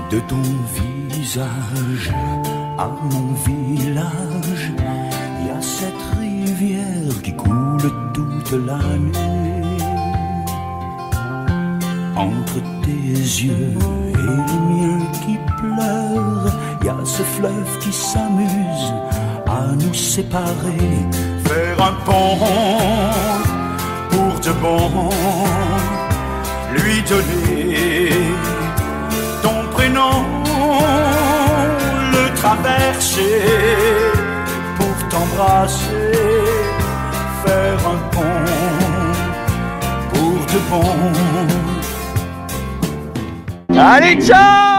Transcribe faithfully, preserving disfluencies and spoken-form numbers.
De ton visage à mon village, il y a cette rivière qui coule toute la nuit. Entre tes yeux et les miens qui pleurent, il y a ce fleuve qui s'amuse à nous séparer. Faire un pont pour de bon, lui donner ton prénom, le traverser pour t'embrasser, faire un pont pour de bon. Allez, ciao!